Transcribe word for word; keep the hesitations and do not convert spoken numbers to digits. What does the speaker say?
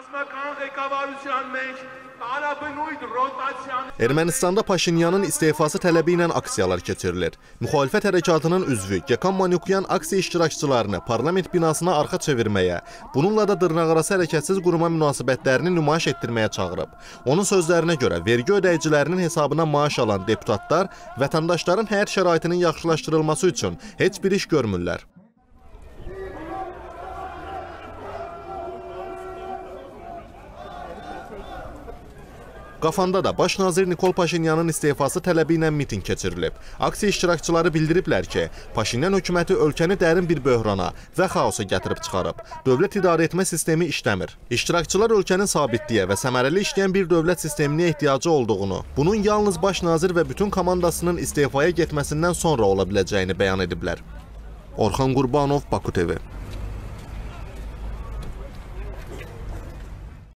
Ermənistanda Paşinyanın istefası tələbi ilə aksiyalar keçirilir. Müxalifət hərəkatının üzvü Gökhan Manukyan aksiya iştirakçılarını parlament binasına arxa çevirməyə, bununla da dırnaqarası hərəkətsiz quruma münasibətlərini nümayiş etdirməyə çağırıb. Onun sözlərinə görə vergi ödəyicilərinin hesabına maaş alan deputatlar vətəndaşların həyat şəraitinin yaxşılaşdırılması üçün heç bir iş görmürlər. Qafanda da baş nazir Nikol Paşinyanın istefası tələbi ilə miting keçirilib. Aksiya iştirakçıları bildiriblər ki, Paşinyan hökuməti ölkəni dərin bir böhrana və xaosa gətirib çıxarıb. Dövlət idarə etmə sistemi işləmir. İştirakçılar ölkənin sabitliyə və səmərəli işləyən bir dövlət sisteminə ehtiyacı olduğunu, bunun yalnız baş nazir və bütün komandasının istefaya getməsindən sonra ola biləcəyini bəyan ediblər. Orxan Qurbanov, Baku T V.